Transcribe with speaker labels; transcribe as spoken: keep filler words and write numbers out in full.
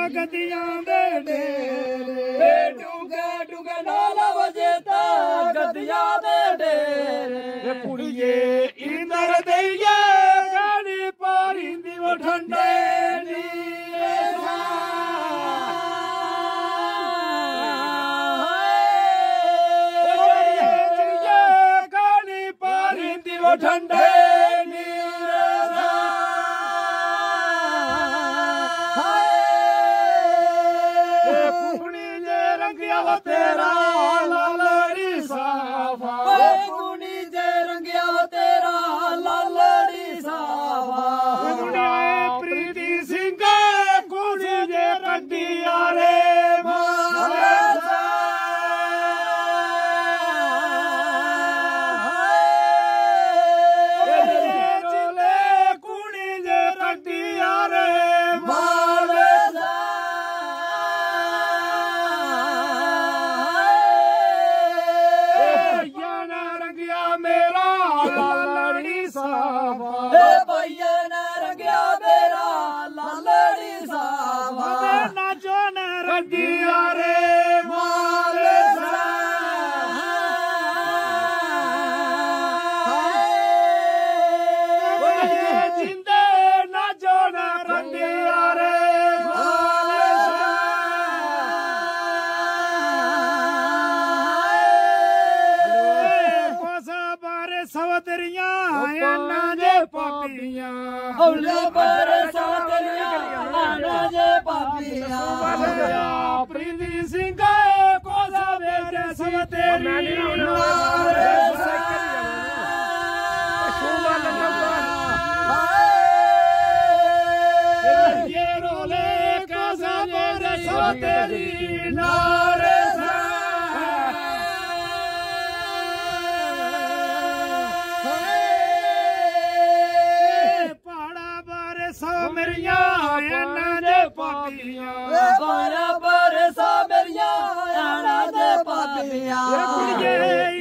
Speaker 1: गद्दियां दे डेरे डूंगे डूंगे नाल वजेता गद्दियां दे डेरे कुड़िए इंदर देइए गानी पारिंदी वो ठंडे नी वो ठंडे कुनी जे रंगिया वो तेरा लालड़ी साफा कुनी जे रंगिया वो तेरा लालड़ी साफा प्रीति सिंह कुनी जे रंगिया रे प्रीति सिंह को सवेरे सब तेरी ये रोले का सवेरे सब तेरी नारे बराबर सा मेरिया आना दे पापिया